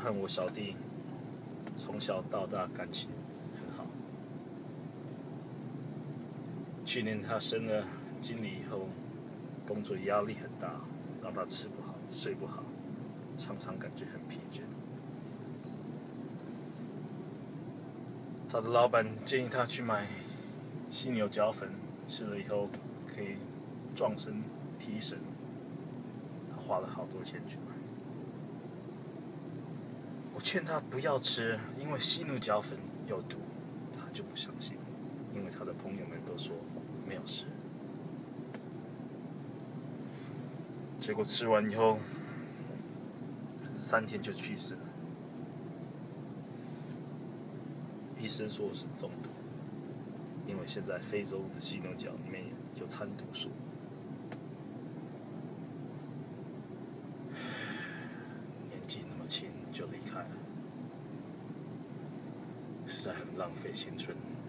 和我小弟从小到大感情很好。去年他升了经理以后，工作压力很大，让他吃不好、睡不好，常常感觉很疲倦。他的老板建议他去买犀牛角粉，吃了以后可以壮身提神。他花了好多钱去买。我劝他不要吃，因为犀牛角粉有毒，他就不相信，因为他的朋友们都说没有事。结果吃完以后3天就去世了。医生说是中毒，因为现在非洲的犀牛角里面有掺毒素。年纪那么轻就离开了，实在很浪费青春。